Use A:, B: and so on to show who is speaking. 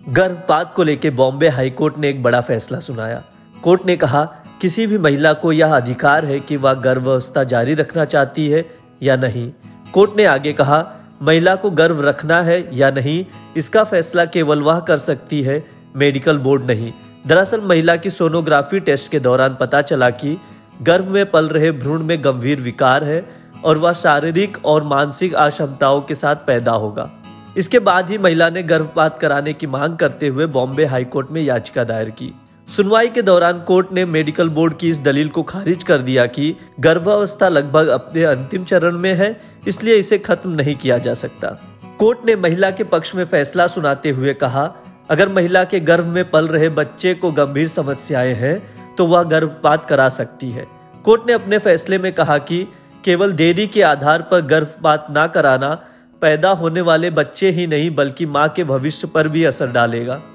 A: गर्भपात को लेकर बॉम्बे हाईकोर्ट ने एक बड़ा फैसला सुनाया। कोर्ट ने कहा, किसी भी महिला को यह अधिकार है कि वह गर्भावस्था जारी रखना चाहती है या नहीं। कोर्ट ने आगे कहा, महिला को गर्भ रखना है या नहीं, इसका फैसला केवल वह कर सकती है, मेडिकल बोर्ड नहीं। दरअसल महिला की सोनोग्राफी टेस्ट के दौरान पता चला कि गर्भ में पल रहे भ्रूण में गंभीर विकार है और वह शारीरिक और मानसिक अक्षमताओं के साथ पैदा होगा। इसके बाद ही महिला ने गर्भपात कराने की मांग करते हुए बॉम्बे हाईकोर्ट में याचिका दायर की। सुनवाई के दौरान कोर्ट ने मेडिकल बोर्ड की इस दलील को खारिज कर दिया कि गर्भावस्था लगभग अपने अंतिम चरण में है, इसलिए इसे खत्म नहीं किया जा सकता। कोर्ट ने महिला के पक्ष में फैसला सुनाते हुए कहा, अगर महिला के गर्भ में पल रहे बच्चे को गंभीर समस्याएं हैं तो वह गर्भपात करा सकती है। कोर्ट ने अपने फैसले में कहा कि केवल देरी के आधार पर गर्भपात न कराना पैदा होने वाले बच्चे ही नहीं बल्कि मां के भविष्य पर भी असर डालेगा।